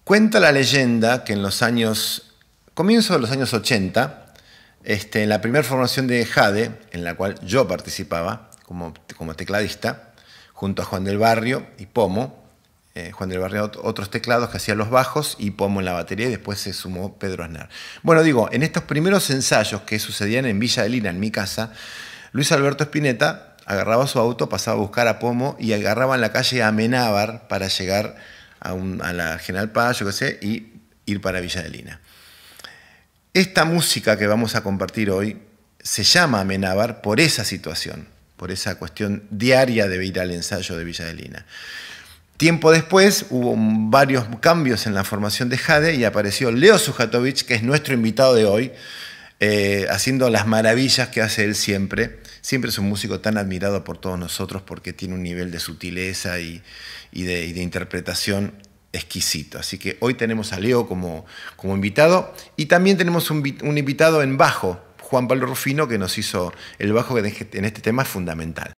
Cuenta la leyenda que en los comienzo de los años 80, en la primera formación de Jade, en la cual yo participaba como tecladista, junto a Juan del Barrio y Pomo, Juan del Barrio otros teclados que hacían los bajos y Pomo en la batería, y después se sumó Pedro Aznar. Bueno, digo, en estos primeros ensayos que sucedían en Villa Adelina, en mi casa, Luis Alberto Spinetta agarraba su auto, pasaba a buscar a Pomo y agarraba en la calle Amenábar para llegar a la General Paz, yo qué sé, y ir para Villa Adelina. Esta música que vamos a compartir hoy se llama Amenábar por esa situación, por esa cuestión diaria de ir al ensayo de Villa Adelina. Tiempo después hubo varios cambios en la formación de Jade y apareció Leo Sujatovich, que es nuestro invitado de hoy, haciendo las maravillas que hace él siempre. Siempre es un músico tan admirado por todos nosotros porque tiene un nivel de sutileza y de interpretación exquisito. Así que hoy tenemos a Leo como invitado y también tenemos un invitado en bajo, Juan Pablo Rufino, que nos hizo el bajo que en este tema es fundamental.